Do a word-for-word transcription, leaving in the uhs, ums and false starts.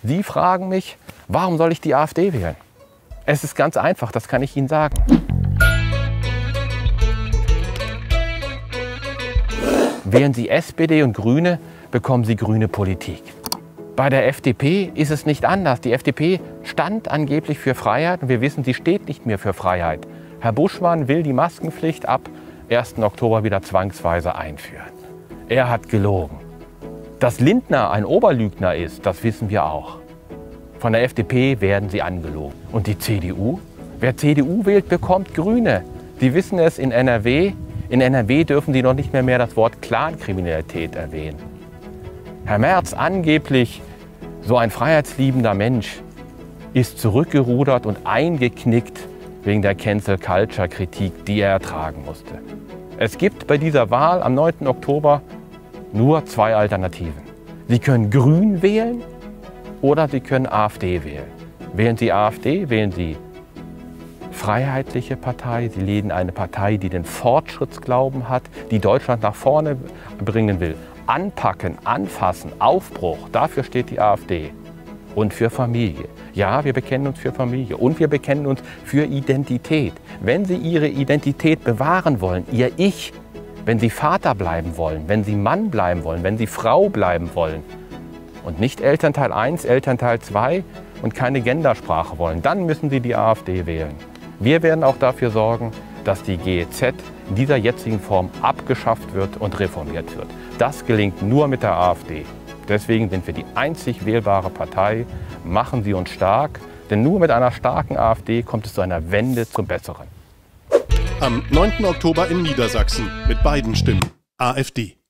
Sie fragen mich, warum soll ich die AfD wählen? Es ist ganz einfach, das kann ich Ihnen sagen. Wählen Sie S P D und Grüne, bekommen Sie grüne Politik. Bei der F D P ist es nicht anders. Die F D P stand angeblich für Freiheit und wir wissen, sie steht nicht mehr für Freiheit. Herr Buschmann will die Maskenpflicht ab ersten Oktober wieder zwangsweise einführen. Er hat gelogen. Dass Lindner ein Oberlügner ist, das wissen wir auch. Von der F D P werden sie angelogen. Und die C D U? Wer C D U wählt, bekommt Grüne. Sie wissen es in N R W. In N R W dürfen sie noch nicht mehr, mehr das Wort Clankriminalität erwähnen. Herr Merz, angeblich so ein freiheitsliebender Mensch, ist zurückgerudert und eingeknickt wegen der Cancel-Culture-Kritik, die er ertragen musste. Es gibt bei dieser Wahl am neunten Oktober nur zwei Alternativen. Sie können Grün wählen oder Sie können AfD wählen. Wählen Sie AfD, wählen Sie Freiheitliche Partei. Sie wählen eine Partei, die den Fortschrittsglauben hat, die Deutschland nach vorne bringen will. Anpacken, anfassen, Aufbruch, dafür steht die AfD. Und für Familie. Ja, wir bekennen uns für Familie und wir bekennen uns für Identität. Wenn Sie Ihre Identität bewahren wollen, Ihr Ich, wenn Sie Vater bleiben wollen, wenn Sie Mann bleiben wollen, wenn Sie Frau bleiben wollen und nicht Elternteil eins, Elternteil zwei und keine Gendersprache wollen, dann müssen Sie die AfD wählen. Wir werden auch dafür sorgen, dass die G E Z in dieser jetzigen Form abgeschafft wird und reformiert wird. Das gelingt nur mit der AfD. Deswegen sind wir die einzig wählbare Partei. Machen Sie uns stark, denn nur mit einer starken AfD kommt es zu einer Wende zum Besseren. Am neunten Oktober in Niedersachsen mit beiden Stimmen AfD.